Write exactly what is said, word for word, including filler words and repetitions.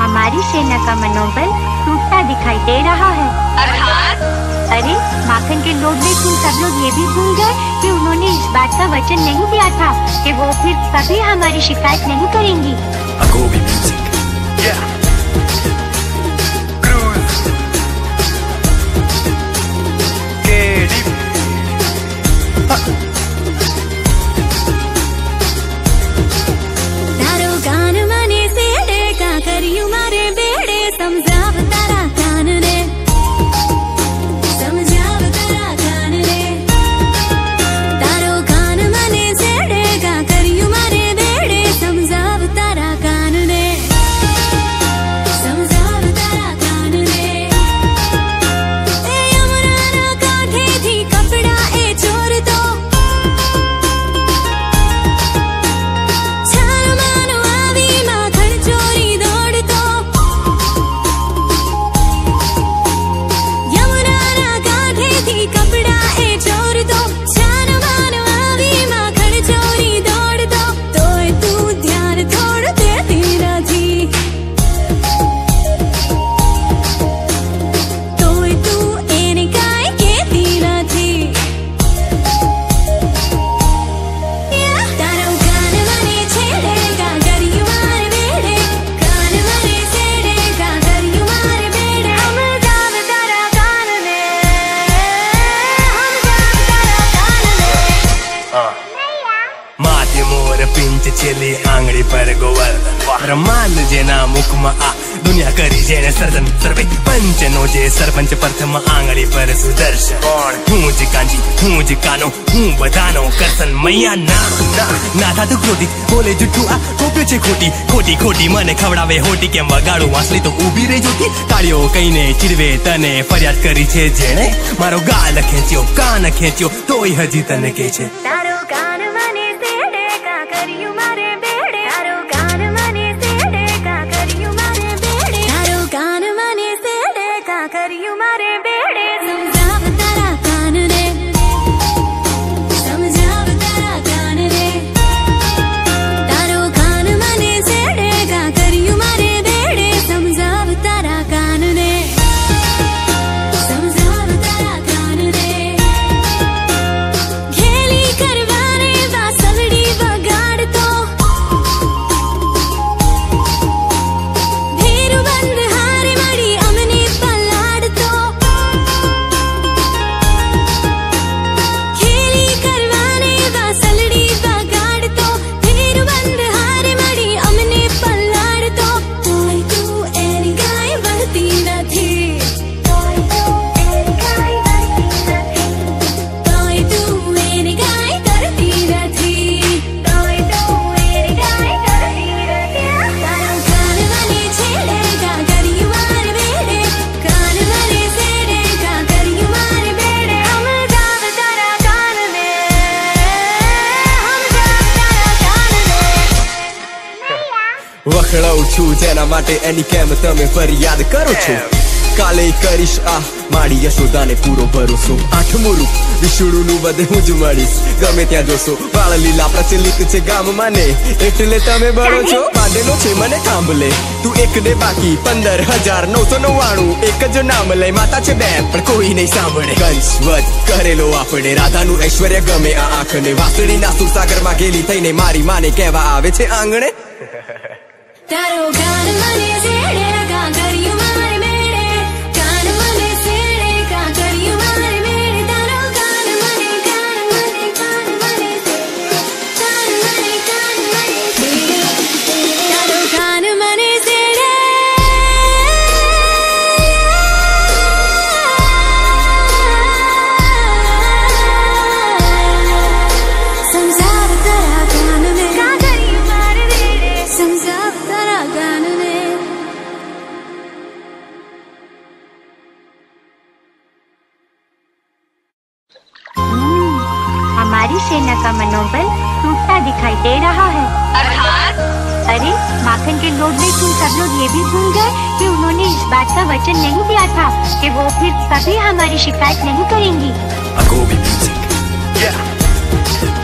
हमारी सेना का मनोबल टूटता दिखाई दे रहा है। अर्थात? अरे माखन के लोग में तुम सब लोग ये भी भूल गए कि उन्होंने इस बात का वचन नहीं दिया था कि वो फिर कभी हमारी शिकायत नहीं करेंगी। Agobi Music. Yeah. Cruise. Get it. तारो गान मने सेड़े का करियू मारे बेड़े समझाव तारा कान रे समझाव तारा कान रे तारो गान मने सेड़े का करियू मारे बेड़े समझाव तारा कान रे समझाव तारा कान रे ए यमुना ना काठे थी कपड़ा ए चोर तो चेली आंगળી पर गोवर्धन ब्रह्मांड जेना मुखमा आ दुनिया करी जेने सर्जन सर्वे पंचनो जे सरपंच प्रथम आंगળી पर सुदर्शन हूँ जी कांजी हूँ जी कानो हूँ बधानो करसन मैया ना ना ना था तू क्रोधी बोले जुठू आ कोप्यो छे खोटी खोटी खोटी मने खवડાવે હોટી કેમ વગાડું વાંસળી તો ઊભી રહી જોતી તાળીઓ કઈને ચીડવે તને ફરિયાદ કરી છે જેણે મારો ગાલ ખેંચ્યો કાન ખેંચ્યો તોય હજી તને કે છે તારો કાન મને સેડે કા કર્યું મારે બેડે તારો કાન મને સેડે કા કર્યું મારે બેડે તારો કાન મને સેડે કા કર્યું મારે બેડે સમજાવ તારા કાન રે સમજાવ તારા કાન રે તારો કાન મને સેડે કા કર્યું મારે બેડે સમજાવ તારા કાન રે સમજાવ તારા કાન રે ખેલી કરવાને વાસવડી વગાડતો ભેરુ બંધ હારે મળી અમને પલાડતો ખેલી કરવાને વાસવડી વગાડતો ભેરુ બંધ હારે મળી અમને પલાડતો તોય તું એની ગાય વળતી નથી તોય તું એની ગાય વળતી નથી તોય તું એની ગાય કરતી નથી તોય તું એની ગાય કરતી નથી તારો કાન મને છેડેગા કર્યું મારે બેડે કાન મને છેડેગા કર્યું મારે બેડે સમજાવ તારા કાનને સમજાવ તારા કાનને વખડાઉં છું જેના માટે એની કેમ તમે ફરિયાદ કરો છો કાલે કરીશ આ મારી યશોદાને પૂરો ભરોસો આઠમું રૂપ વિષ્ણુનું બધે હું જ મળીશ ગમે ત્યાં જોશો વાળ લીલા પ્રચલિત છે ગામમાં ને એટલે તમે બળો છો બાંધેલો છે મને થાંભલે તું એક ને બાકી પંદર હજાર નવસો નવ્વાણું એક જ નામ લઈ માતા છે બે પણ કોઈ નહીં સાંભળે કંસ વધ કરેલો આપણે રાધાનું ઐશ્વર્ય ગમે આ આંખને વાસળીના સુસાગરમાં ગેલી થઈને મારી માને કહેવા આવે છે આંગણે તારો કાન મને છેડેગા કર્યું મારે બેડે કાન મને છેડેગા કર્યું મારે બેડે તારો કાન મને કાન મને કાન મને કાન મને કાન મને તારો કાન મને છેડે સમજાવ તારા કાનને કા કર્યું મારે બેડે સમજાવ તારા કાનને हमारी सेना का मनोबल टूटता दिखाई दे रहा है। अर्थात? अरे माखन के लोग में तुम सब लोग ये भी भूल गए कि उन्होंने इस बात का वचन नहीं दिया था कि वो फिर कभी हमारी शिकायत नहीं करेंगी। Agobi Music. Yeah.